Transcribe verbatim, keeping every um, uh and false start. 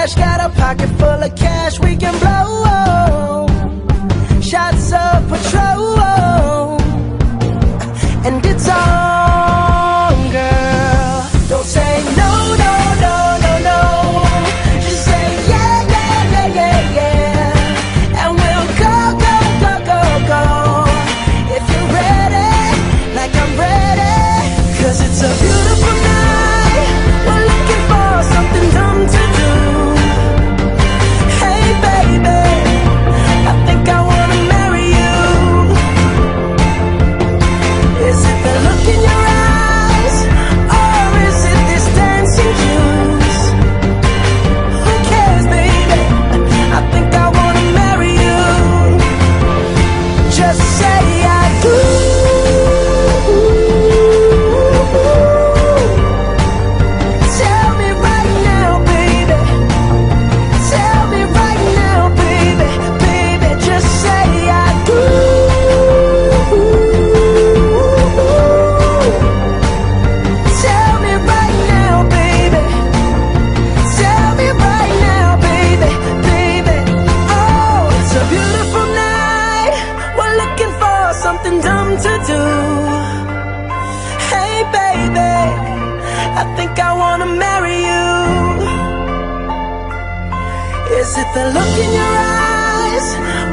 cash, got a pocket full of cash we can blow. Shots of Patrol, and it's on, girl. Don't say no, no, no, no, no. Just say yeah, yeah, yeah, yeah, yeah. And we'll go, go, go, go, go. If you're ready, like I'm ready. Cause it's a beautiful night. We're looking for something dumb to do. Hey baby, I think I wanna marry you. Is it the look in your eyes, or is it this dancing juice? Who cares, baby? I think I wanna marry you. Just say I do. Tell me right now, baby. Tell me right now, baby. Baby, just say I do. Tell me right now, baby. Tell me right now, baby, baby. Oh, it's a beautiful night. We're looking for something dumb to do. Hey, baby, I think I wanna marry you. Is it the look in your eyes,